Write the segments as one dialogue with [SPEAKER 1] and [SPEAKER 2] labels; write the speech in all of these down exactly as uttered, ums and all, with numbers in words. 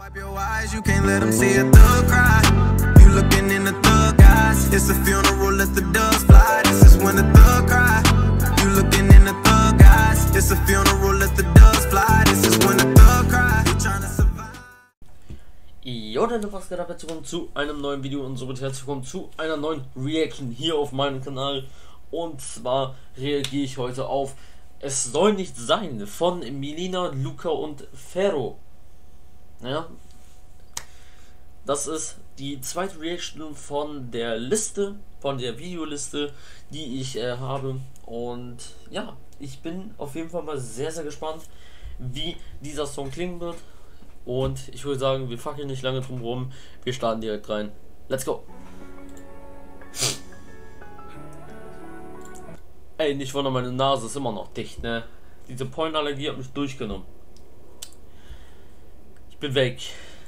[SPEAKER 1] Wipe your eyes, you can't let them see a thug cry. You looking in the thug eyes. It's a funeral, let the doves fly. This is when the thug cry. You looking in the thug eyes. It's a funeral, let the doves fly. This is when the thug cry. You trying to survive.
[SPEAKER 2] Jo, dann was geht ab, herzlich willkommen zu einem neuen Video und somit herzlich willkommen zu einer neuen Reaction hier auf meinem Kanal. Und zwar reagiere ich heute auf Es soll nicht sein von Melina, Luca und Ferro. Ja, das ist die zweite Reaction von der Liste, von der Videoliste, die ich äh, habe. Und ja, ich bin auf jeden Fall mal sehr, sehr gespannt, wie dieser Song klingen wird. Und ich würde sagen, wir fackeln nicht lange drum rum, wir starten direkt rein. Let's go! Ey, nicht wundern, meine Nase ist immer noch dicht, ne? Diese Pollenallergie hat mich durchgenommen. Ich bin weg.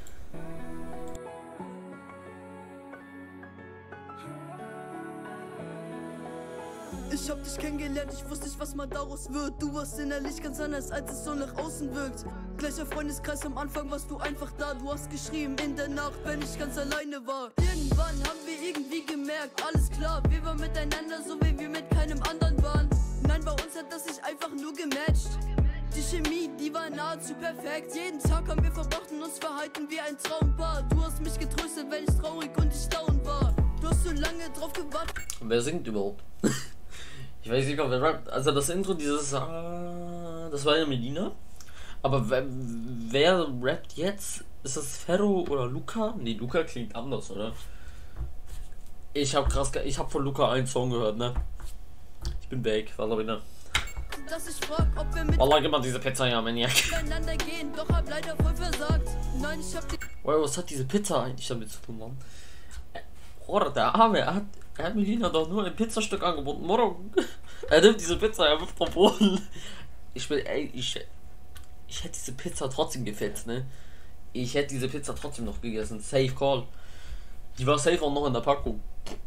[SPEAKER 3] Ich hab dich kennengelernt, ich wusste nicht, was mal daraus wird. Du warst innerlich ganz anders, als es so nach außen wirkt. Gleicher Freundeskreis, am Anfang warst du einfach da. Du hast geschrieben in der Nacht, wenn ich ganz alleine war. Irgendwann haben wir irgendwie gemerkt, alles klar, wir waren miteinander, so wie wir mit keinem anderen waren. Nein, bei uns hat das sich einfach nur gematcht. Die Chemie, die war nahezu perfekt. Jeden Tag haben wir verbracht und uns verhalten wie ein Traumpaar. Du hast mich getröstet, wenn ich traurig und ich down war. Du hast so lange drauf gewartet.
[SPEAKER 2] Wer singt überhaupt? Ich weiß nicht, ob wer rappt. Also das Intro, dieses ah, das war ja Melina. Aber wer, wer rappt jetzt? Ist das Ferro oder Luca? Ne, Luca klingt anders, oder? Ich hab krass, ich hab von Luca einen Song gehört, ne? Ich bin weg, was hab ich da?
[SPEAKER 3] Dass ich frag, ob wir mit
[SPEAKER 2] Wallah, gib mal diese Pizza her, Maniac.
[SPEAKER 3] miteinander gehen, doch hab leider voll versagt. Nein, ich hab die
[SPEAKER 2] Wow, was hat diese Pizza eigentlich damit zu tun, Mann? Oder der Arme, er hat, er hat Melina doch nur ein Pizzastück angeboten. Morgen. Er nimmt diese Pizza, er wirft vom Boden. Ich will, ey, ich, ich hätte diese Pizza trotzdem gefetzt, ne? Ich hätte diese Pizza trotzdem noch gegessen. Safe Call. Die war safe auch noch in der Packung.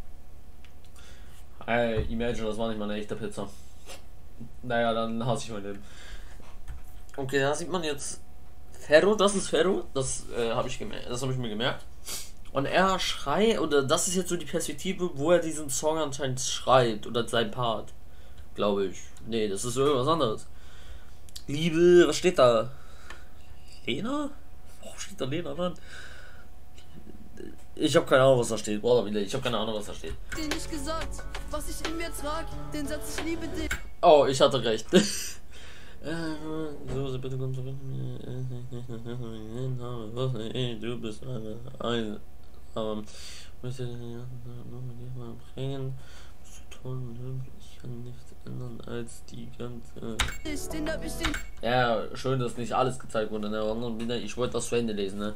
[SPEAKER 2] Ey, imagine, das war nicht mal eine echte Pizza. Naja, dann hasse ich mein Leben. Okay, da sieht man jetzt Ferro, das ist Ferro, das äh, habe ich gemerkt, das habe ich mir gemerkt. Und er schreit, oder das ist jetzt so die Perspektive, wo er diesen Song anscheinend schreibt, oder sein Part, glaube ich. Nee, das ist irgendwas anderes. Liebe, was steht da? Lena? Warum steht da Lena dran? Ich habe keine Ahnung, was da steht. Boah, ich habe keine Ahnung, was da steht.
[SPEAKER 3] dir nicht gesagt, was ich in mir trag, den Satz ich liebe dich.
[SPEAKER 2] Oh, ich hatte recht. So, bitte komm zurück. Du bist eine. ein. Aber. Möchte ich mal bringen. Ich kann nichts ändern als die ganze.
[SPEAKER 3] Den hab ich den
[SPEAKER 2] Ja, schön, dass nicht alles gezeigt wurde. Ne? Ich wollte das zu Ende lesen. Ne?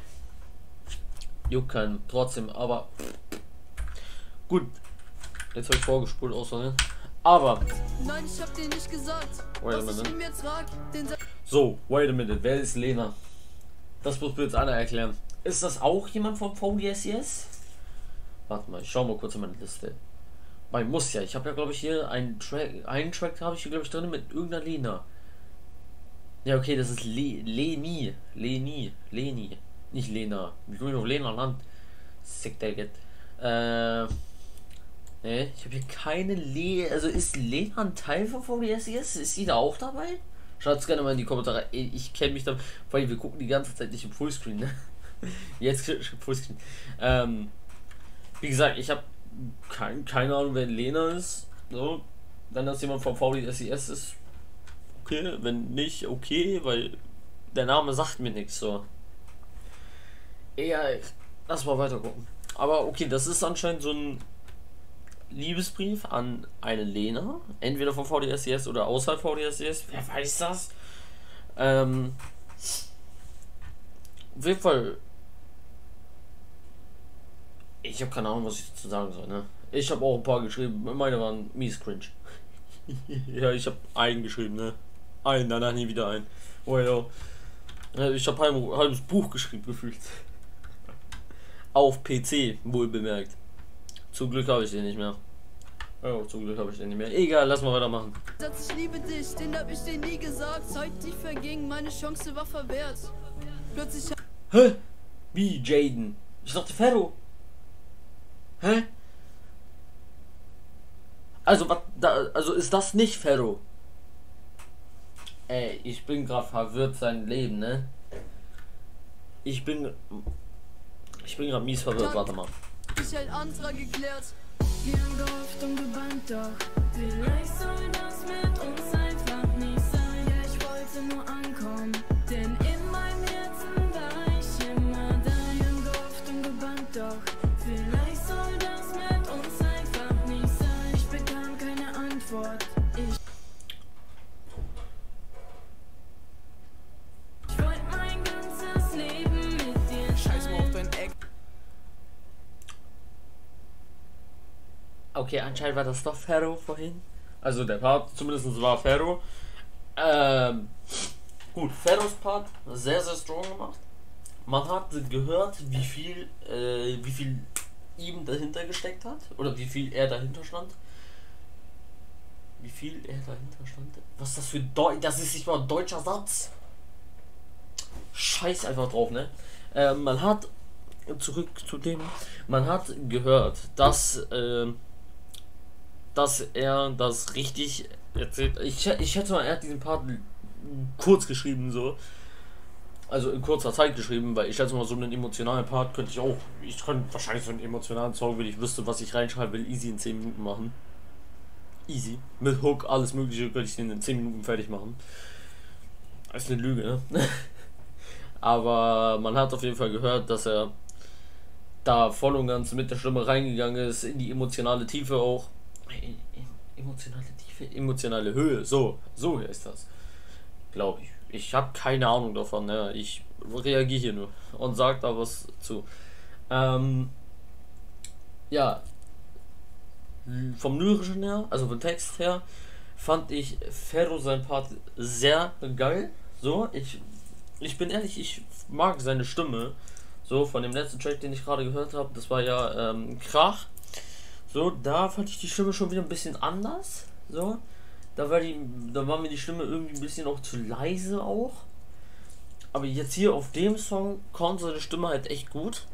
[SPEAKER 2] Juckt keinen. Trotzdem, aber. Gut. Jetzt habe ich vorgespult aus, ne? Aber.
[SPEAKER 3] Nein, ich hab dir nicht gesagt,
[SPEAKER 2] Wait a
[SPEAKER 3] was ich
[SPEAKER 2] minute.
[SPEAKER 3] in mir trag, den Satz
[SPEAKER 2] So, wait a minute, wer ist Lena? Das muss mir jetzt einer erklären. Ist das auch jemand vom V D S S? Warte mal, ich schau mal kurz in meine Liste. Weil muss ja, ich habe ja glaube ich hier einen Track, einen Track habe ich hier glaube ich drin mit irgendeiner Lena. Ja okay, das ist Le Leni, Leni, Leni, nicht Lena. Wie komme ich auf Lena Land? Sick der get. Äh, ne, ich habe hier keine Le, also ist Lena ein Teil von V D S S? Ist sie da auch dabei? Schreibt gerne mal in die Kommentare. Ich kenne mich da, weil wir gucken die ganze Zeit nicht im Fullscreen, ne? Jetzt Fullscreen. Ähm, wie gesagt, ich habe kein, keine Ahnung, wer Lena ist. So, wenn das jemand vom V D S S ist, okay. Wenn nicht, okay, weil der Name sagt mir nichts so. Eher, lass mal weiter gucken. Aber okay, das ist anscheinend so ein Liebesbrief an eine Lena, entweder vom V D S S oder außerhalb V D S S, wer weiß das? Ähm, auf jeden Fall, ich habe keine Ahnung, was ich dazu sagen soll, ne? Ich habe auch ein paar geschrieben, meine waren mies cringe. Ja, ich habe einen geschrieben, ne? Einen, danach nie wieder ein. Oh ja. Ich habe ein halbes Buch geschrieben, gefühlt. Auf P C, wohl bemerkt. Zum Glück habe ich den nicht mehr. Oh, zum Glück habe ich den nicht mehr. Egal, lass mal weitermachen.
[SPEAKER 3] Satz ich liebe dich, den hab ich dir nie gesagt. Zeit die verging, meine Chance war verwehrt. Plötzlich
[SPEAKER 2] Hä? Wie Jaden? Ich dachte Ferro. Hä? Also, was da, also ist das nicht Ferro? Ey, ich bin gerade verwirrt sein Leben, ne? Ich bin. Ich bin gerade mies verwirrt, warte mal.
[SPEAKER 3] Ich ein Antrag geklärt.
[SPEAKER 4] Wir haben gehofft und gebannt, doch vielleicht soll das mit uns einfach nicht sein. Ja, ich wollte nur ankommen, denn in meinem Herzen war ich immer da. Wir haben gehofft und gebannt, doch vielleicht soll das mit uns einfach nicht sein. Ich bekam keine Antwort. Ich, ich wollte mein ganzes Leben mit dir
[SPEAKER 1] Scheiß mal auf dein Eck.
[SPEAKER 2] Okay, anscheinend war das doch Ferro vorhin. Also der Part zumindest war Ferro. Ähm, gut, Ferros Part sehr, sehr strong gemacht. Man hat gehört, wie viel, äh, wie viel ihm dahinter gesteckt hat. Oder wie viel er dahinter stand. Wie viel er dahinter stand. Was ist das für Deutsch? Das ist nicht mal ein deutscher Satz. Scheiß einfach drauf, ne? Äh, man hat, zurück zu dem, man hat gehört, dass, äh, dass er das richtig erzählt. Ich, ich schätze mal, er hat diesen Part kurz geschrieben, so. Also in kurzer Zeit geschrieben, weil ich schätze mal, so einen emotionalen Part könnte ich auch. Ich könnte wahrscheinlich so einen emotionalen Song, wenn ich wüsste, was ich reinschreiben will, easy in zehn Minuten machen. Easy. Mit Hook, alles Mögliche, könnte ich den in zehn Minuten fertig machen. Das ist eine Lüge, ne? Aber man hat auf jeden Fall gehört, dass er da voll und ganz mit der Stimme reingegangen ist, in die emotionale Tiefe auch. Emotionale Tiefe, emotionale Höhe, so, so ist das, glaube ich. Ich habe keine Ahnung davon, ne? Ich reagiere hier nur und sage da was zu. Ähm, ja, vom Lyrischen her, also vom Text her, fand ich Ferro sein Part sehr geil. So, ich, ich bin ehrlich, ich mag seine Stimme. So, von dem letzten Track, den ich gerade gehört habe, das war ja ähm, Krach. So, da fand ich die Stimme schon wieder ein bisschen anders. So, da war die, da war mir die Stimme irgendwie ein bisschen auch zu leise auch. Aber jetzt hier auf dem Song kommt seine Stimme halt echt gut.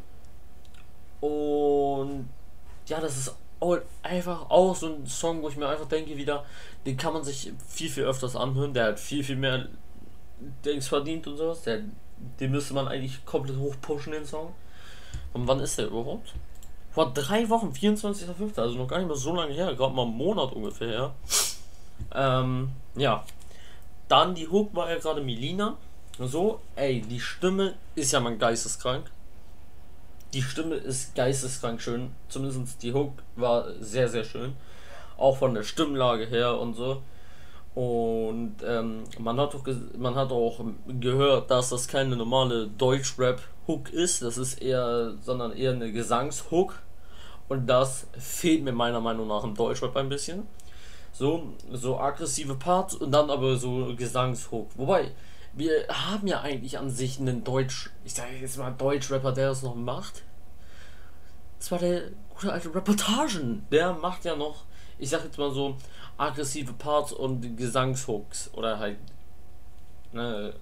[SPEAKER 2] Und ja, das ist auch einfach auch so ein Song, wo ich mir einfach denke wieder, den kann man sich viel, viel öfters anhören. Der hat viel, viel mehr Dings verdient und sowas. Der, den müsste man eigentlich komplett hochpushen, den Song. Und wann ist der überhaupt? Vor drei Wochen, vierundzwanzigster fünfter Also noch gar nicht mehr so lange her, gerade mal einen Monat ungefähr her. Ähm, ja. Dann die Hook war ja gerade Melina. So, ey, die Stimme ist ja mal geisteskrank. Die Stimme ist geisteskrank schön. Zumindest die Hook war sehr, sehr schön. Auch von der Stimmlage her und so. Und ähm, man, hat auch man hat auch gehört, dass das keine normale Deutsch-Rap-Hook ist. Das ist eher, sondern eher eine Gesangshook. Und das fehlt mir meiner Meinung nach im Deutschrap ein bisschen. So, so aggressive Parts und dann aber so Gesangshook. Wobei, wir haben ja eigentlich an sich einen Deutsch, ich sage jetzt mal Deutsch-Rapper, der das noch macht. Das war der gute alte Reportagen. Der macht ja noch, ich sag jetzt mal so, aggressive Parts und Gesangshooks. Oder halt, ne,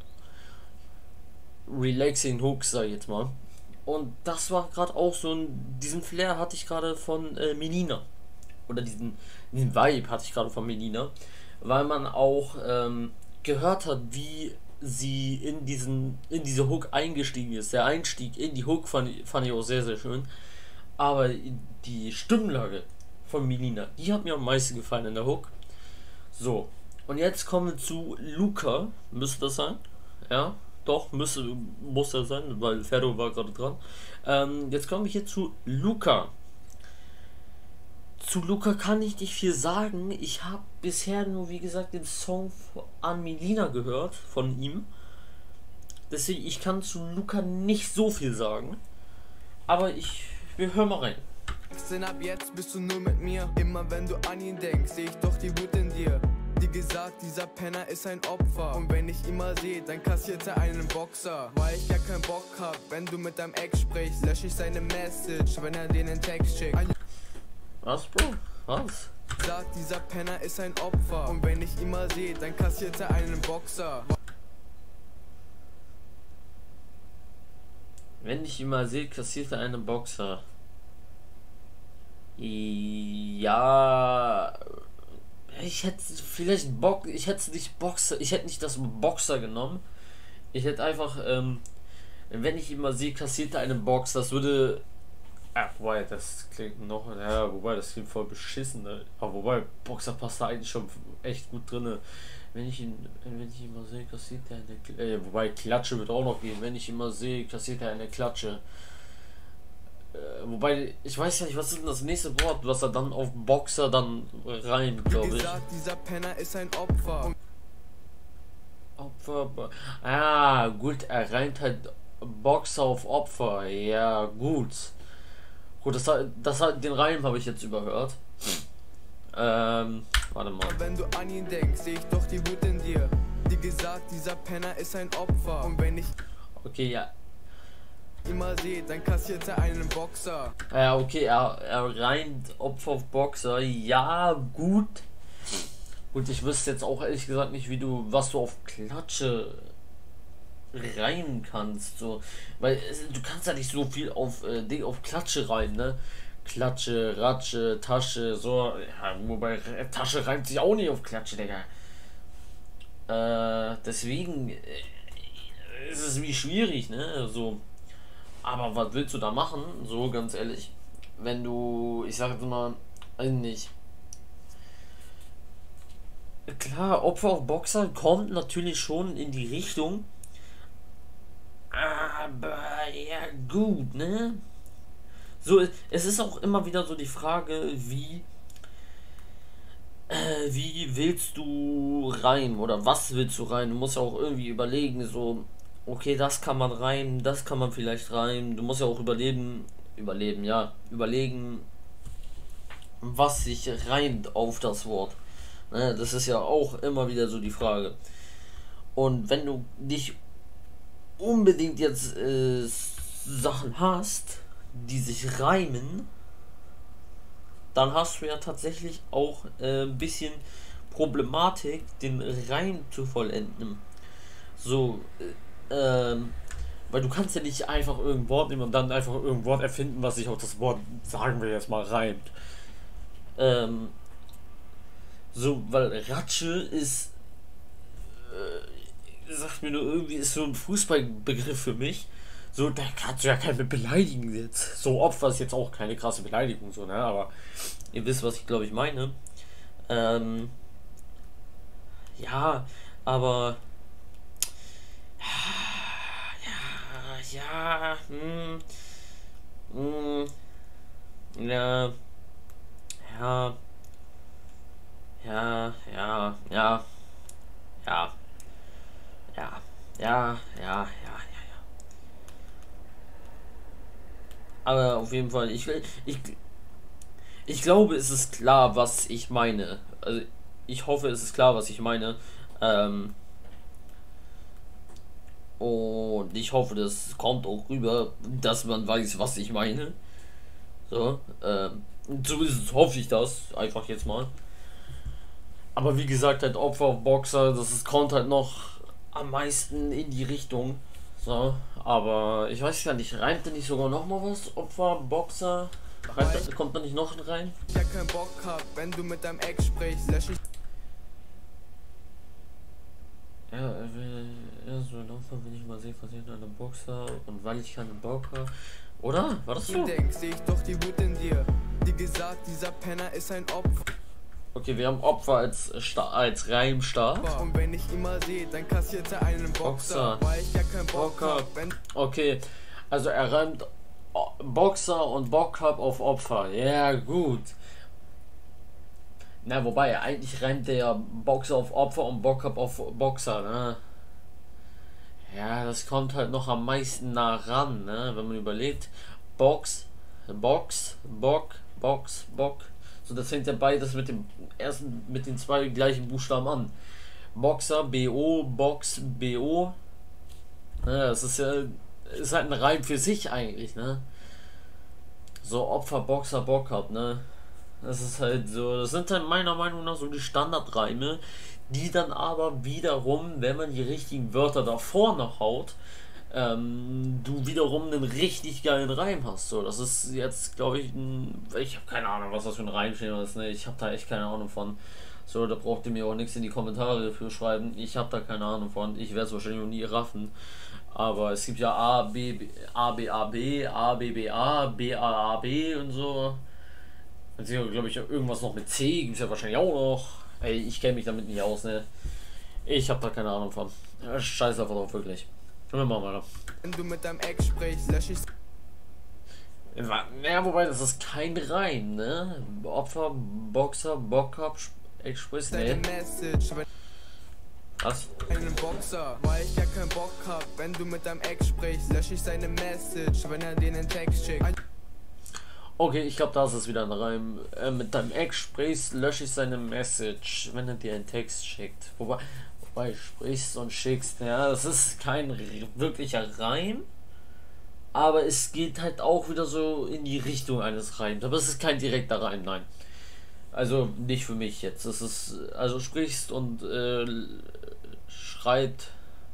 [SPEAKER 2] relaxing Hooks, sag ich jetzt mal. Und das war gerade auch so ein, diesen Flair hatte ich gerade von äh, Melina. Oder diesen, diesen Vibe hatte ich gerade von Melina. Weil man auch ähm, gehört hat, wie sie in diesen in diese Hook eingestiegen ist. Der Einstieg in die Hook fand, fand ich auch sehr, sehr schön. Aber die Stimmlage von Melina, die hat mir am meisten gefallen in der Hook. So, und jetzt kommen wir zu Luca. Müsste das sein? Ja, doch, müsste, muss das sein, weil Ferro war gerade dran. Ähm, jetzt kommen wir hier zu Luca. Zu Luca kann ich nicht viel sagen. Ich habe bisher nur, wie gesagt, den Song an Melina gehört von ihm. Deswegen, ich kann zu Luca nicht so viel sagen. Aber ich, wir hören mal rein.
[SPEAKER 1] Denn ab jetzt bist du nur mit mir. Immer wenn du an ihn denkst, seh ich doch die Wut in dir. Wie gesagt, dieser Penner ist ein Opfer. Und wenn ich ihn mal sehe, dann kassiert er einen Boxer. Weil ich ja keinen Bock hab, wenn du mit deinem Ex sprichst, lösche ich seine Message, wenn er den in Text schickt.
[SPEAKER 2] Was, Bro? Was?
[SPEAKER 1] Sagt, dieser Penner ist ein Opfer. Und wenn ich ihn mal sehe, dann kassiert er einen Boxer.
[SPEAKER 2] Wenn ich ihn mal sehe, kassiert er einen Boxer. Ja, ich hätte vielleicht Bock, ich hätte nicht Boxer, ich hätte nicht das Boxer genommen. Ich hätte einfach, ähm, wenn ich ihn mal sehe, kassiert er einen Box. Das würde, ah, wobei, das klingt noch, ja, wobei, das klingt voll beschissen, ne? Aber wobei, Boxer passt da eigentlich schon echt gut drin. Wenn ich ihn, wenn ich ihn mal sehe, kassiert er eine, äh, wobei, Klatsche wird auch noch gehen. Wenn ich ihn mal sehe, kassiert er eine Klatsche. Äh, wobei, ich weiß ja nicht, was ist denn das nächste Wort, was er dann auf Boxer dann rein, glaube ich.
[SPEAKER 1] Gesagt, dieser Penner ist ein Opfer.
[SPEAKER 2] Opfer, Bo- ah, gut, er reimt halt Boxer auf Opfer, ja, gut. Gut, das, hat- das, hat- den Reim habe ich jetzt überhört. Ähm, warte mal.
[SPEAKER 1] Wenn du an ihn denkst, sehe ich doch die Wut in dir. Wie gesagt, dieser Penner ist ein Opfer. Und wenn ich
[SPEAKER 2] Okay, ja.
[SPEAKER 1] ihn mal sehe, dann kassiert er einen Boxer.
[SPEAKER 2] Ja, okay, er, er reimt Opfer auf Boxer, ja, gut. Gut, ich wüsste jetzt auch ehrlich gesagt nicht, wie du, was du auf Klatsche reimen kannst, so, weil es, du kannst ja nicht so viel auf äh, Ding auf Klatsche reimen, ne? Klatsche, Ratsche, Tasche, so, ja, wobei äh, Tasche reimt sich auch nicht auf Klatsche, Digga. Äh, deswegen äh, ist es wie schwierig, ne? So, aber was willst du da machen? So, ganz ehrlich, wenn du, ich sag jetzt mal, weiß nicht. Klar, Opfer auf Boxer kommt natürlich schon in die Richtung. Aber ja gut, ne? So, es ist auch immer wieder so die Frage, wie äh, wie willst du rein oder was willst du rein? Du musst ja auch irgendwie überlegen, so, okay, das kann man rein, das kann man vielleicht rein. Du musst ja auch überleben, überleben, ja, überlegen, was sich reimt auf das Wort. Ne, das ist ja auch immer wieder so die Frage. Und wenn du nicht unbedingt jetzt äh, Sachen hast, die sich reimen, dann hast du ja tatsächlich auch äh, ein bisschen Problematik, den Reim zu vollenden. So, äh, ähm, weil du kannst ja nicht einfach irgendein Wort nehmen und dann einfach irgendein Wort erfinden, was sich auf das Wort, sagen wir jetzt mal, reimt. Ähm, so, weil Ratsche ist, äh, sagt mir nur irgendwie, ist so ein Fußballbegriff für mich. So, da kannst du ja keinen beleidigen jetzt. So, Opfer ist jetzt auch keine krasse Beleidigung, so, ne, aber ihr wisst, was ich glaube ich meine. Ähm, ja, aber, ja, ja, hm, hm, ja, ja, ja, ja, ja, ja, ja, ja, ja, ja, ja, ja. Aber auf jeden Fall, ich will, ich, ich glaube, es ist klar, was ich meine. Also, ich hoffe, es ist klar, was ich meine. Ähm, und ich hoffe, das kommt auch rüber, dass man weiß, was ich meine. So, ähm, zumindest hoffe ich das, einfach jetzt mal. Aber wie gesagt, halt Opfer auf Boxer, das ist, kommt halt noch am meisten in die Richtung. So, aber ich weiß gar nicht, reimt da nicht sogar noch mal was? Opfer, Boxer? Reimt da, kommt da nicht noch rein?
[SPEAKER 1] Ich ja keinen Bock hab, wenn du mit deinem Ex sprichst, lösch ich
[SPEAKER 2] Ja, er will, ja, so laufen, wenn ich mal sehe, passiert eine Boxer und weil ich keinen Bock habe. Oder? War das so?
[SPEAKER 1] denkst, seh ich doch die Wut in dir. Wie gesagt, dieser Penner ist ein Opfer.
[SPEAKER 2] Okay, wir haben Opfer als, Sta als Reimstab.
[SPEAKER 1] Und wenn ich ihn mal sehe, dann kassiert er einen Boxer.
[SPEAKER 2] Boxer.
[SPEAKER 1] Weil ich ja keinen Bock
[SPEAKER 2] Bock hab.
[SPEAKER 1] hab, wenn
[SPEAKER 2] Okay, also er reimt O- Boxer und Bock hab auf Opfer. Ja, gut. Na, wobei, eigentlich reimt der ja Boxer auf Opfer und Bock hab auf Boxer, ne? Ja, das kommt halt noch am meisten nah ran, ne? Wenn man überlegt. Box, Box, Bock, Box, Bock. So, das fängt ja beides mit dem ersten, mit den zwei gleichen Buchstaben an. Boxer, B O, Box, B O. Ja, das ist ja, ist halt ein Reim für sich eigentlich, ne? So, Opfer, Boxer, Bock hab, ne? Das ist halt so, das sind dann meiner Meinung nach so die Standardreime, die dann aber wiederum, wenn man die richtigen Wörter davor noch haut, ähm, du wiederum einen richtig geilen Reim hast. So, das ist jetzt, glaube ich, ein, ich habe keine Ahnung, was das für ein Reimschema ist. Ne? Ich habe da echt keine Ahnung von. So, da braucht ihr mir auch nichts in die Kommentare dafür schreiben. Ich habe da keine Ahnung von. Ich werde es wahrscheinlich auch nie raffen. Aber es gibt ja A, B, B, A, B, A, B, A, B, B, A, B, A, A, B und so. Dann glaube ich irgendwas noch mit C, gibt es ja wahrscheinlich auch noch. Ey, ich kenne mich damit nicht aus, ne? Ich habe da keine Ahnung von. Scheiß einfach drauf, wirklich. Wir machen weiter.
[SPEAKER 1] Wenn du mit deinem Ex sprichst, lösch ich.
[SPEAKER 2] Ja, wobei, das ist kein Reim, ne? Opfer, Boxer, Bockhab, Ex-Sprichst, ne?
[SPEAKER 1] Message, wenn
[SPEAKER 2] Was?
[SPEAKER 1] einen Boxer, weil ich ja keinen Bock hab. Wenn du mit deinem Ex sprichst, lösch ich seine Message, wenn er dir einen Text schickt.
[SPEAKER 2] Okay, ich glaube, das ist wieder ein Reim. Äh, mit deinem Ex sprichst, lösche ich seine Message, wenn er dir einen Text schickt. Wobei, wobei sprichst und schickst, ja, das ist kein wirklicher Reim. Aber es geht halt auch wieder so in die Richtung eines Reims. Aber es ist kein direkter Reim, nein. Also nicht für mich jetzt. Es ist, also sprichst und äh, schreit,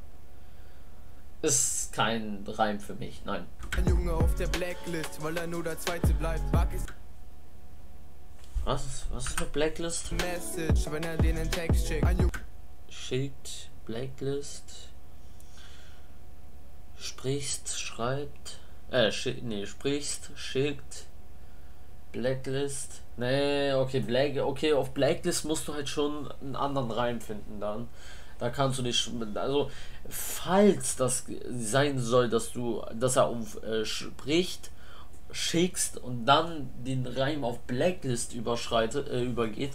[SPEAKER 2] ist kein Reim für mich, nein.
[SPEAKER 1] Ein Junge auf der Blacklist, weil er nur der Zweite bleibt. Back ist
[SPEAKER 2] Was ist, was ist mit Blacklist?
[SPEAKER 1] Message, wenn er dir einen Text schickt. Ein Junge
[SPEAKER 2] Schickt, Blacklist. Sprichst, schreibt. Äh, schick, nee, sprichst, schickt. Blacklist. Nee, okay, Black, okay, auf Blacklist musst du halt schon einen anderen Reim finden dann. Da kannst du nicht, also falls das sein soll, dass du, dass er auf äh, spricht, schickst und dann den Reim auf Blacklist überschreitet, äh, übergeht,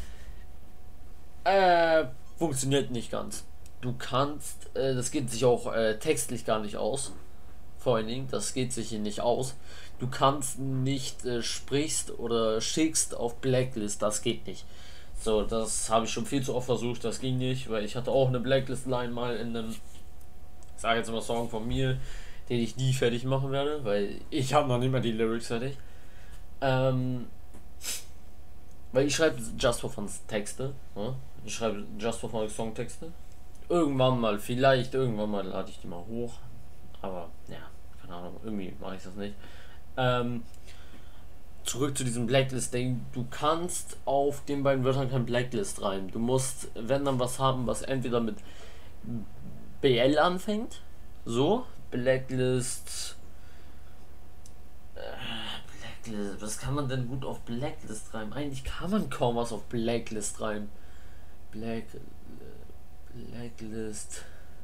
[SPEAKER 2] äh, funktioniert nicht ganz. Du kannst, äh, das geht sich auch äh, textlich gar nicht aus. Vor allen Dingen, das geht sich hier nicht aus. Du kannst nicht äh, sprichst oder schickst auf Blacklist, das geht nicht. So, das habe ich schon viel zu oft versucht, das ging nicht, weil ich hatte auch eine Blacklist-Line mal in einem, ich sage jetzt mal Song von mir, den ich nie fertig machen werde, weil ich habe noch nicht mal die Lyrics fertig. Ähm, weil ich schreibe Just for Fun Texte, ne? Ich schreibe Just for Fun Songtexte. Irgendwann mal, vielleicht irgendwann mal lade ich die mal hoch, aber ja, keine Ahnung, irgendwie mache ich das nicht. Ähm, Zurück zu diesem Blacklist-Ding. Du kannst auf den beiden Wörtern kein Blacklist rein. Du musst, wenn dann was haben, was entweder mit B L anfängt. So. Blacklist. Äh, Blacklist. Was kann man denn gut auf Blacklist rein? Eigentlich kann man kaum was auf Blacklist rein. Black. Blacklist.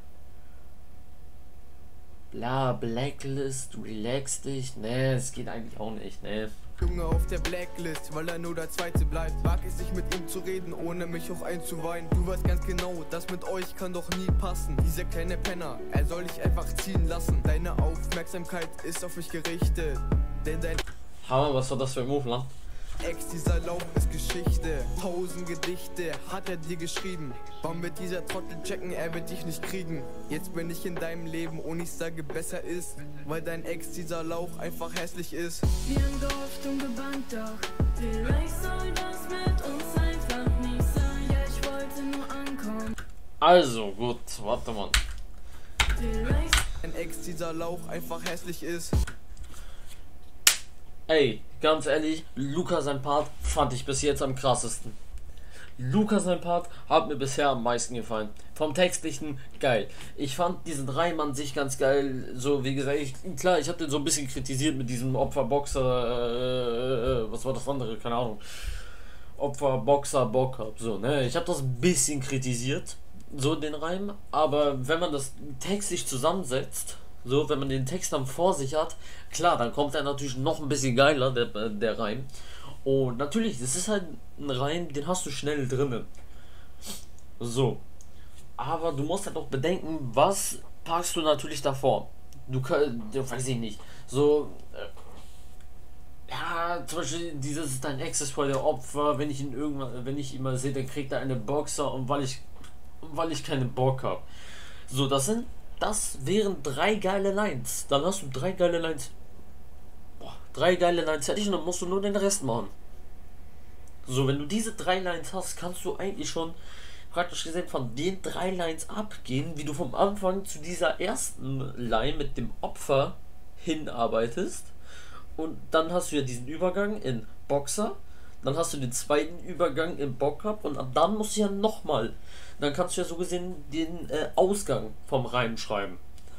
[SPEAKER 2] Bla, Blacklist, relax dich. Ne, es geht eigentlich auch nicht, ne.
[SPEAKER 1] Junge auf der Blacklist, weil er nur der Zweite bleibt. Wag es nicht mit ihm zu reden, ohne mich auch einzuweinen. Du weißt ganz genau, das mit euch kann doch nie passen. Dieser kleine Penner, er soll dich einfach ziehen lassen. Deine Aufmerksamkeit ist auf mich gerichtet. Denn dein
[SPEAKER 2] Hammer, was war das für ein Move, ne?
[SPEAKER 1] Ex, dieser Lauf ist Geschichte. Tausend Gedichte hat er dir geschrieben. Warum wird dieser Trottel checken, er wird dich nicht kriegen. Jetzt bin ich in deinem Leben und ich sage besser ist, weil dein Ex, dieser Lauch, einfach hässlich ist.
[SPEAKER 4] Wir haben gehofft und gebannt, doch vielleicht soll das mit uns einfach nicht sein. Ja, ich wollte nur ankommen.
[SPEAKER 2] Also, gut, warte mal.
[SPEAKER 4] Vielleicht
[SPEAKER 1] Dein Ex, dieser Lauch, einfach hässlich ist.
[SPEAKER 2] Ey, ganz ehrlich, Luca sein Part fand ich bis jetzt am krassesten. Luca sein Part hat mir bisher am meisten gefallen. Vom Textlichen geil. Ich fand diesen Reim an sich ganz geil. So, wie gesagt, ich, klar, ich habe den so ein bisschen kritisiert mit diesem Opferboxer, äh, äh, was war das andere? Keine Ahnung. Opferboxer, Bockhab, so, ne? Ich habe das ein bisschen kritisiert, so den Reim. Aber wenn man das textlich zusammensetzt, so, wenn man den Text dann vor sich hat, klar, dann kommt er natürlich noch ein bisschen geiler, der, der Reim. Und natürlich, das ist halt ein Reim, den hast du schnell drinnen. So. Aber du musst halt auch bedenken, was packst du natürlich davor. Du kannst, weiß ich nicht, so, äh, ja, zum Beispiel dieses, dein Ex ist voll der Opfer, wenn ich ihn irgendwann, wenn ich ihn mal sehe, dann kriegt er eine Boxer und weil ich, weil ich keinen Bock habe. So, das sind Das wären drei geile Lines. Dann hast du drei geile Lines. Boah, drei geile Lines fertig und dann musst du nur den Rest machen. So, wenn du diese drei Lines hast, kannst du eigentlich schon praktisch gesehen von den drei Lines abgehen, wie du vom Anfang zu dieser ersten Line mit dem Opfer hinarbeitest. Und dann hast du ja diesen Übergang in Boxer, dann hast du den zweiten Übergang in Bockup und ab dann musst du ja nochmal, dann kannst du ja so gesehen den äh, Ausgang vom Reim schreiben.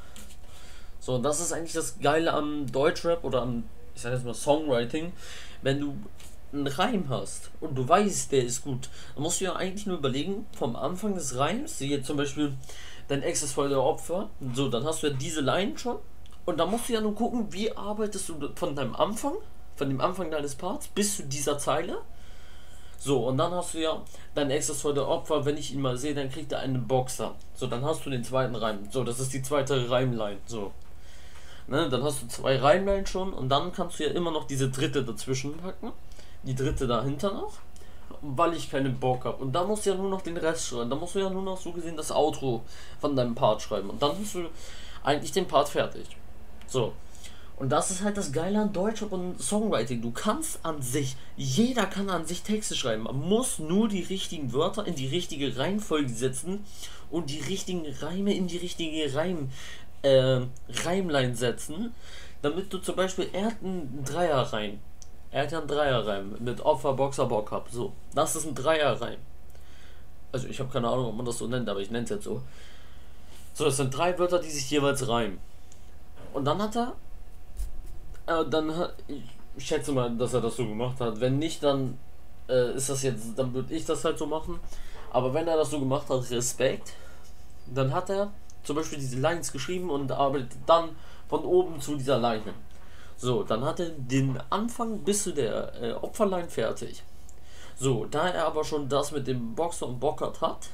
[SPEAKER 2] So, und das ist eigentlich das Geile am Deutschrap oder am, ich sag jetzt mal Songwriting, wenn du einen Reim hast und du weißt, der ist gut, dann musst du ja eigentlich nur überlegen, vom Anfang des Reims, wie jetzt zum Beispiel, dein Ex ist voll der Opfer, so, dann hast du ja diese Line schon und dann musst du ja nur gucken, wie arbeitest du von deinem Anfang, von dem Anfang deines Parts bis zu dieser Zeile. So, und dann hast du ja, dein Ex ist voll der Opfer, wenn ich ihn mal sehe, dann kriegt er einen Boxer. So, dann hast du den zweiten Reim, so, das ist die zweite Reimline, so. Ne, dann hast du zwei Reimlines schon und dann kannst du ja immer noch diese dritte dazwischen packen. Die dritte dahinter noch, weil ich keinen Bock habe. Und dann musst du ja nur noch den Rest schreiben. Dann musst du ja nur noch so gesehen das Outro von deinem Part schreiben. Und dann hast du eigentlich den Part fertig. So. Und das ist halt das Geile an Deutschrap und Songwriting. Du kannst an sich, jeder kann an sich Texte schreiben. Man muss nur die richtigen Wörter in die richtige Reihenfolge setzen und die richtigen Reime in die richtige Reim, äh, Reimline setzen. Damit du zum Beispiel, er hat einen Dreierreim. Er hat ja einen Dreierreim mit Opfer, Boxer, Bockup. So, das ist ein Dreierreim. Also ich habe keine Ahnung, ob man das so nennt, aber ich nenne es jetzt so. So, das sind drei Wörter, die sich jeweils reimen. Und dann hat er, äh, dann hat, ich schätze mal, dass er das so gemacht hat. Wenn nicht, dann äh, ist das jetzt, dann würde ich das halt so machen. Aber wenn er das so gemacht hat, Respekt. Dann hat er zum Beispiel diese Lines geschrieben und arbeitet dann von oben zu dieser Line. So, dann hat er den Anfang bis zu der äh, Opferline fertig. So, da er aber schon das mit dem Boxer und Bockup hat,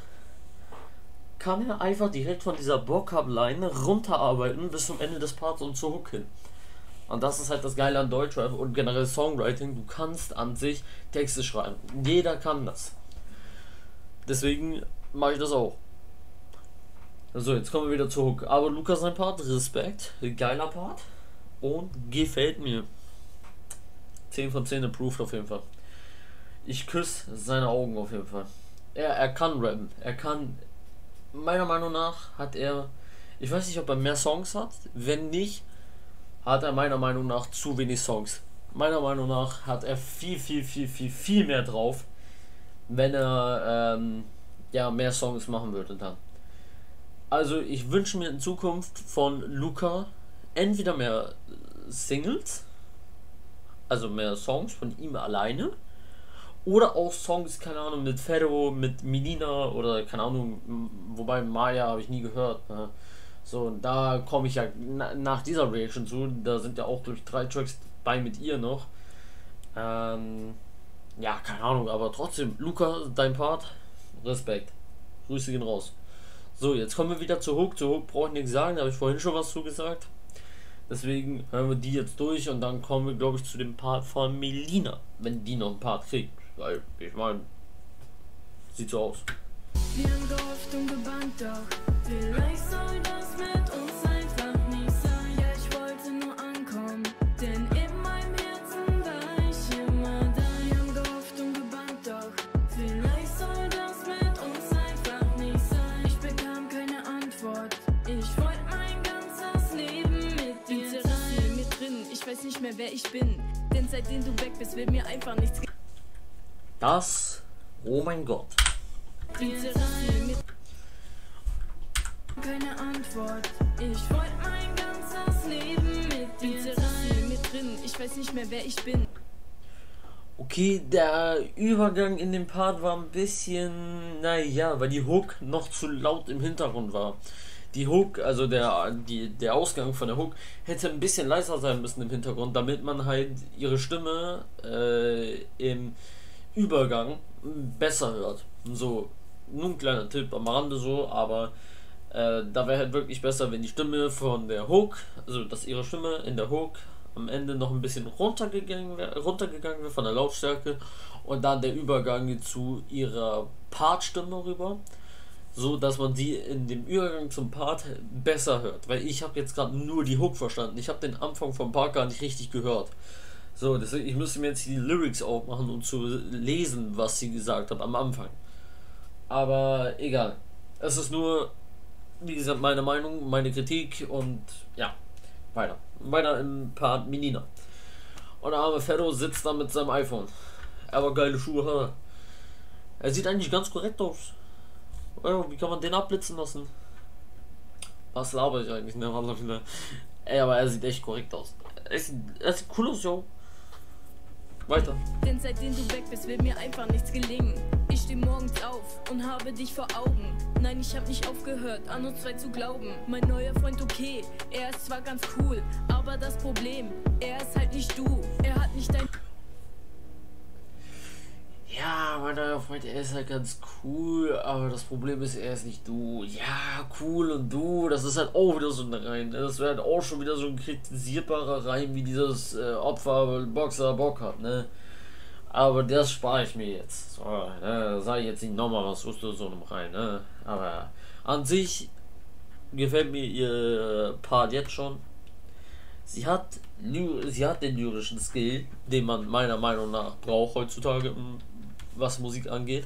[SPEAKER 2] kann er einfach direkt von dieser Bockup-Line runterarbeiten bis zum Ende des Parts und zur Hook hin. Und das ist halt das Geile an Deutschrap und generell Songwriting. Du kannst an sich Texte schreiben. Jeder kann das. Deswegen mache ich das auch. So, jetzt kommen wir wieder zur Hook. Aber Lukas sein Part, Respekt, geiler Part. Und gefällt mir. zehn von zehn approved auf jeden Fall. Ich küsse seine Augen auf jeden Fall. Er, er kann rappen. Er kann, meiner Meinung nach hat er, ich weiß nicht, ob er mehr Songs hat. Wenn nicht, hat er meiner Meinung nach zu wenig Songs. Meiner Meinung nach hat er viel, viel, viel, viel, viel mehr drauf, wenn er ähm, ja, mehr Songs machen würde dann. Also ich wünsche mir in Zukunft von Luca entweder mehr Singles, also mehr Songs von ihm alleine, oder auch Songs, keine Ahnung, mit Ferro, mit Melina oder keine Ahnung, wobei Maya habe ich nie gehört. Ne? So, und da komme ich ja na, nach dieser Reaction zu, da sind ja auch durch drei Tracks bei mit ihr noch. Ähm, ja, keine Ahnung, aber trotzdem, Luca, dein Part, Respekt. Grüße gehen raus. So, jetzt kommen wir wieder zur Hook. Zur Hook brauche ich nichts sagen, da habe ich vorhin schon was zugesagt. Deswegen hören wir die jetzt durch und dann kommen wir, glaube ich, zu dem Part von Melina, wenn die noch einen Part kriegt. Weil, ich meine, sieht so aus.
[SPEAKER 4] Wir haben gehofft und gebannt, doch vielleicht soll das mit uns einfach nicht sein. Ja, ich wollte nur ankommen, denn in meinem Herzen war ich immer da. Wir haben gehofft und gebannt, doch vielleicht soll das mit uns einfach nicht sein. Ich bekam keine Antwort, ich wollte mein ganzes Leben mit dir sein. Mir drin, ich weiß nicht mehr, wer ich bin, denn seitdem du weg bist, will mir einfach nichts.
[SPEAKER 2] Das, oh mein Gott.
[SPEAKER 4] Keine Antwort, ich wollte mein ganzes Leben mit dir sein. Mir drin, ich weiß nicht mehr, wer ich bin.
[SPEAKER 2] Okay, der Übergang in den Part war ein bisschen, naja, weil die Hook noch zu laut im Hintergrund war. Die Hook, also der, die, der Ausgang von der Hook, hätte ein bisschen leiser sein müssen im Hintergrund, damit man halt ihre Stimme äh, im Übergang besser hört. So, nur ein kleiner Tipp am Rande so, aber äh, da wäre halt wirklich besser, wenn die Stimme von der Hook, also dass ihre Stimme in der Hook am Ende noch ein bisschen runtergegangen wäre, runtergegangen wäre von der Lautstärke und dann der Übergang zu ihrer Partstimme rüber, so dass man sie in dem Übergang zum Part besser hört, weil ich habe jetzt gerade nur die Hook verstanden, ich habe den Anfang vom Part gar nicht richtig gehört. So, deswegen, ich müsste mir jetzt die Lyrics aufmachen, um zu lesen, was sie gesagt hat am Anfang. Aber egal. Es ist nur, wie gesagt, meine Meinung, meine Kritik und ja, weiter. Weiter im Part Melina. Und der arme Ferro sitzt da mit seinem iPhone. Aber geile Schuhe. Er sieht eigentlich ganz korrekt aus. Wie kann man den abblitzen lassen? Was laber ich eigentlich? Ne? Ey, aber er sieht echt korrekt aus. Er sieht, er sieht cool aus, yo. Weiter.
[SPEAKER 4] Denn seitdem du weg bist, will mir einfach nichts gelingen. Ich steh morgens auf und habe dich vor Augen. Nein, ich hab nicht aufgehört, an uns zwei zu glauben. Mein neuer Freund, okay, er ist zwar ganz cool, aber das Problem, er ist halt nicht du. Er hat nicht dein...
[SPEAKER 2] Ja, mein neuer Freund, er ist halt ganz cool, aber das Problem ist, er ist nicht du. Ja, cool und du, das ist halt auch wieder so ein Reim. Das wäre halt auch schon wieder so ein kritisierbarer Reim, wie dieses äh, Opfer Boxer Bock hat, ne? Aber das spare ich mir jetzt. So, ne? Sag ich jetzt nicht nochmal was zu so einem Reim, ne? Aber an sich gefällt mir ihr Part jetzt schon. Sie hat, sie hat den lyrischen Skill, den man meiner Meinung nach braucht heutzutage, was Musik angeht.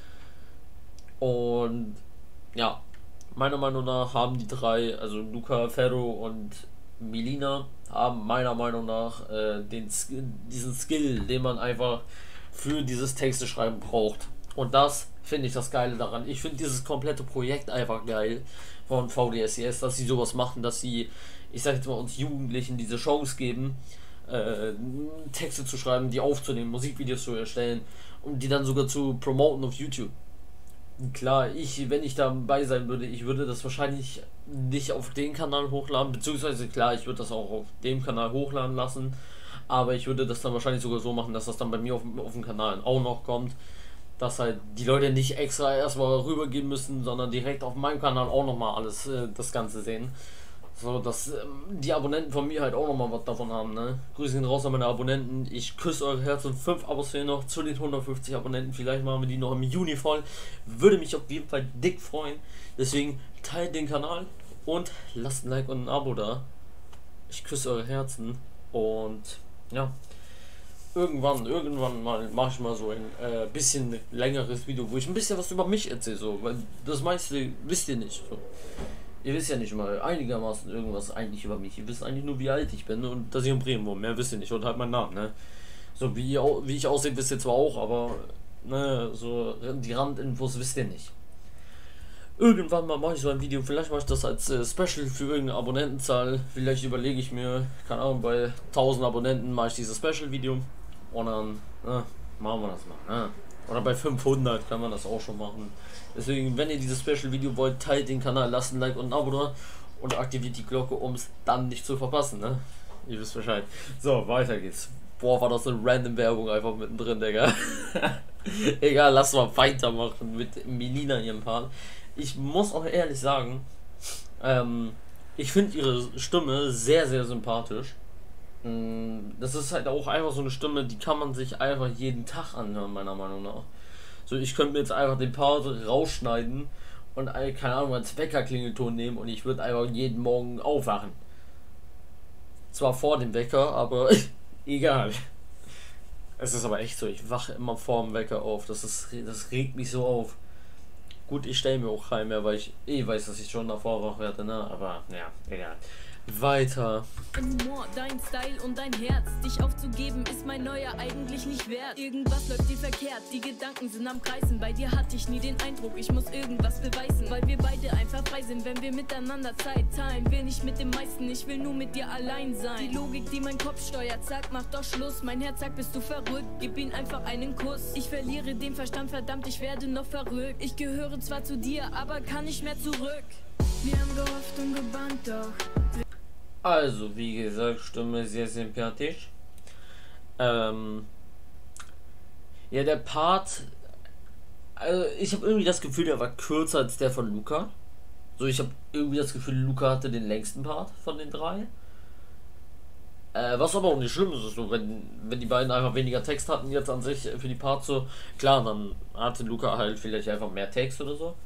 [SPEAKER 2] Und ja, meiner Meinung nach haben die drei, also Luca, Ferro und Melina, haben meiner Meinung nach äh, den, diesen Skill, den man einfach für dieses Texte schreiben braucht. Und das finde ich das Geile daran. Ich finde dieses komplette Projekt einfach geil von V D S C S, dass sie sowas machen, dass sie, ich sag jetzt mal, uns Jugendlichen diese Chance geben, äh, Texte zu schreiben, die aufzunehmen, Musikvideos zu erstellen und die dann sogar zu promoten auf YouTube. Klar, ich, wenn ich dabei sein würde, ich würde das wahrscheinlich nicht auf den Kanal hochladen, beziehungsweise klar, ich würde das auch auf dem Kanal hochladen lassen, aber ich würde das dann wahrscheinlich sogar so machen, dass das dann bei mir auf, auf dem Kanal auch noch kommt, dass halt die Leute nicht extra erstmal rübergehen müssen, sondern direkt auf meinem Kanal auch nochmal alles, äh, das Ganze sehen. So, dass ähm, die Abonnenten von mir halt auch nochmal was davon haben, ne? Grüße gehen raus an meine Abonnenten. Ich küsse eure Herzen. fünf Abos fehlen noch zu den hundertfünfzig Abonnenten. Vielleicht machen wir die noch im Juni voll. Würde mich auf jeden Fall dick freuen. Deswegen teilt den Kanal und lasst ein Like und ein Abo da. Ich küsse eure Herzen. Und ja, irgendwann, irgendwann mal mache ich mal so ein äh, bisschen längeres Video, wo ich ein bisschen was über mich erzähle. So, weil das meiste wisst ihr nicht. So. Ihr wisst ja nicht mal einigermaßen irgendwas eigentlich über mich. Ihr wisst eigentlich nur, wie alt ich bin und dass ich in Bremen wohne. Mehr wisst ihr nicht. Und halt meinen Namen, ne? So wie, ihr, wie ich aussehe, wisst ihr zwar auch, aber ne, so die Randinfos wisst ihr nicht. Irgendwann mal mache ich so ein Video. Vielleicht mache ich das als äh, Special für irgendeine Abonnentenzahl. Vielleicht überlege ich mir, keine Ahnung, bei tausend Abonnenten mache ich dieses Special-Video. Und dann äh, machen wir das mal. Ne? Oder bei fünfhundert kann man das auch schon machen. Deswegen, wenn ihr dieses Special-Video wollt, teilt den Kanal, lasst ein Like und ein Abo da und aktiviert die Glocke, um es dann nicht zu verpassen, ne? Ihr wisst Bescheid. So, weiter geht's. Boah, war das eine random Werbung einfach mittendrin, Digga. Egal, lass mal weitermachen mit Melina ihrem Part. Ich muss auch ehrlich sagen, ähm, ich finde ihre Stimme sehr, sehr sympathisch. Das ist halt auch einfach so eine Stimme, die kann man sich einfach jeden Tag anhören, meiner Meinung nach. So, ich könnte mir jetzt einfach den Part rausschneiden und, keine Ahnung, als Weckerklingelton nehmen und ich würde einfach jeden Morgen aufwachen. Zwar vor dem Wecker, aber egal. Es ist aber echt so, ich wache immer vor dem Wecker auf. Das ist, das regt mich so auf. Gut, ich stelle mir auch keinen mehr, weil ich eh weiß, dass ich schon davor wach werde, ne? Aber ja, egal. Weiter.
[SPEAKER 4] Dein Humor, dein Style und dein Herz. Dich aufzugeben ist mein neuer eigentlich nicht wert. Irgendwas läuft dir verkehrt, die Gedanken sind am Kreisen. Bei dir hatte ich nie den Eindruck, ich muss irgendwas beweisen. Weil wir beide einfach frei sind, wenn wir miteinander Zeit teilen. Will nicht mit dem meisten, ich will nur mit dir allein sein. Die Logik, die mein Kopf steuert, sagt, mach doch Schluss. Mein Herz sagt, bist du verrückt, gib ihm einfach einen Kuss. Ich verliere den Verstand, verdammt, ich werde noch verrückt. Ich gehöre zwar zu dir, aber kann nicht mehr zurück. Wir haben gehofft und gebannt, doch
[SPEAKER 2] also, wie gesagt, Stimme sehr sympathisch. Ähm, ja, der Part, also ich habe irgendwie das Gefühl, der war kürzer als der von Luca. So, ich habe irgendwie das Gefühl, Luca hatte den längsten Part von den drei. Äh, was aber auch nicht schlimm ist, so, wenn, wenn die beiden einfach weniger Text hatten jetzt an sich für die Parts, so, klar, dann hatte Luca halt vielleicht einfach mehr Text oder so.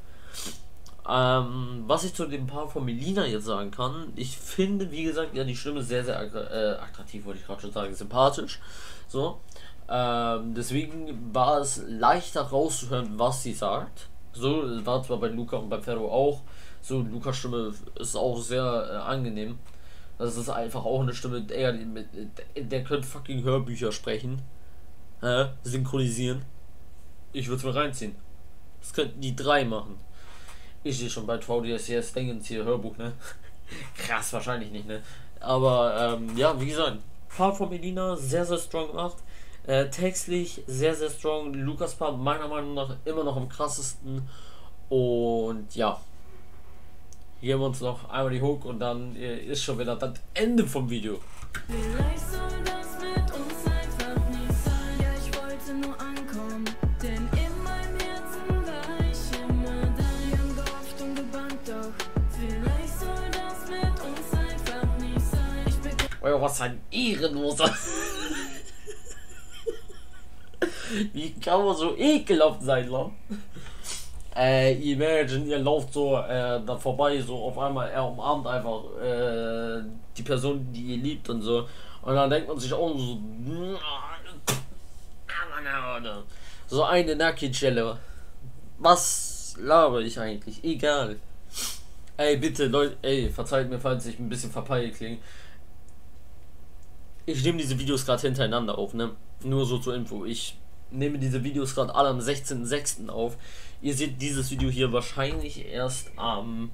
[SPEAKER 2] Ähm, was ich zu dem Part von Melina jetzt sagen kann, ich finde, wie gesagt, ja, die Stimme sehr, sehr äh, attraktiv, wollte ich gerade schon sagen, sympathisch. So. Ähm, deswegen war es leichter rauszuhören, was sie sagt. So war zwar bei Luca und bei Ferro auch. So, Lukas Stimme ist auch sehr äh, angenehm. Das ist einfach auch eine Stimme, der, der könnte fucking Hörbücher sprechen. Äh, synchronisieren. Ich würde es mir reinziehen. Das könnten die drei machen. Ich sehe schon bei V D S C S Dingens hier Hörbuch, ne? Krass, wahrscheinlich nicht, ne? Aber, ähm, ja, wie gesagt, Part von Melina sehr, sehr strong gemacht. Äh, textlich sehr, sehr strong. Lukas Part meiner Meinung nach immer noch am krassesten. Und ja. Hier haben wir uns noch einmal die Hook und dann äh, ist schon wieder das Ende vom Video.
[SPEAKER 4] Vielleicht soll das mit uns einfach nicht sein. Ja, ich wollte nur ankommen, denn in meinem Herzen war ich immer da. Wir haben gehofft und gebannt, doch vielleicht soll das mit uns einfach nicht sein. Ich bin
[SPEAKER 2] Oh, was ein Ehrenloser. Wie kann man so ekelhaft sein, ne? Äh, imagine, ihr lauft so äh, da vorbei, so auf einmal, er umarmt einfach äh, die Person, die ihr liebt und so. Und dann denkt man sich auch so, so eine Nackenschelle. Was laber ich eigentlich? Egal. Ey, bitte, Leute, ey, verzeiht mir, falls ich ein bisschen verpeilt klinge. Ich nehme diese Videos gerade hintereinander auf, ne? Nur so zur Info. Ich nehme diese Videos gerade alle am sechzehnten sechsten auf. Ihr seht dieses Video hier wahrscheinlich erst am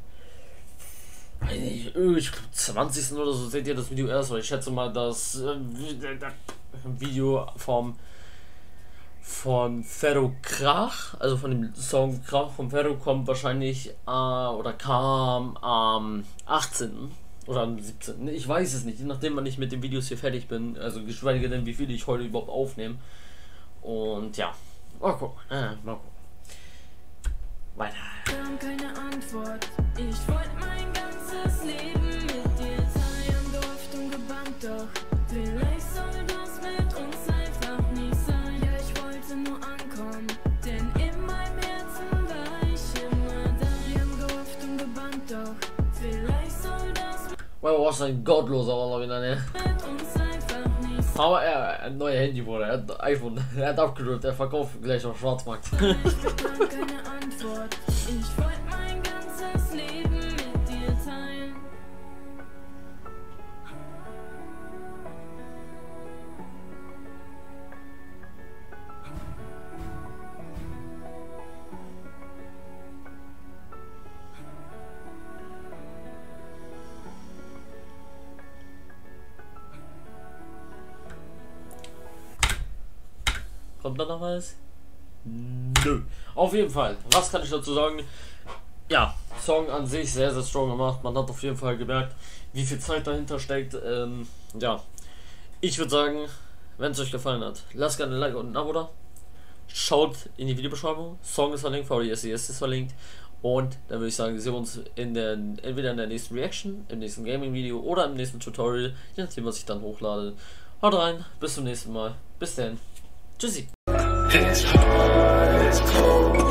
[SPEAKER 2] ich, zwanzigsten oder so seht ihr das Video erst, weil ich schätze mal, das äh, Video vom von Ferro Krach, also von dem Song Krach von Ferro kommt wahrscheinlich äh, oder kam am achtzehnten oder am siebzehnten Ich weiß es nicht, je nachdem wann ich mit den Videos hier fertig bin, also geschweige denn wie viele ich heute überhaupt aufnehme. Und ja, mal gucken, äh, mal gucken. Weiter.
[SPEAKER 4] kam keine Antwort. Ich wollte mein ganzes Leben mit dir teilen, gehofft und gebannt, doch vielleicht soll das mit uns einfach nicht sein. Ja, ich wollte nur ankommen, denn in meinem Herzen war ich immer da. Wir haben gehofft und gebannt, doch vielleicht soll das
[SPEAKER 2] Wow, was ein gottloser Waller wieder, ne?
[SPEAKER 4] mit uns einfach nicht sein.
[SPEAKER 2] Aber er ein neues Handy wurde, er hat iPhone, er hat abgedrückt, er verkauft gleich auf Schwarzmarkt.
[SPEAKER 4] Ich bekam keine Antwort. Ich wollte mein ganzes Leben mit dir teilen.
[SPEAKER 2] Kommt da noch was? Nö. Auf jeden Fall, was kann ich dazu sagen? Ja, Song an sich sehr, sehr strong gemacht. Man hat auf jeden Fall gemerkt, wie viel Zeit dahinter steckt. Ähm, ja, ich würde sagen, wenn es euch gefallen hat, lasst gerne ein Like und ein Abo da. Schaut in die Videobeschreibung. Song ist verlinkt, V D S C S ist verlinkt. Und dann würde ich sagen, sehen wir uns in der, entweder in der nächsten Reaction, im nächsten Gaming-Video oder im nächsten Tutorial, je nachdem, was ich dann hochlade. Haut rein, bis zum nächsten Mal. Bis dann. Tschüssi.
[SPEAKER 5] It's hard, it's cold.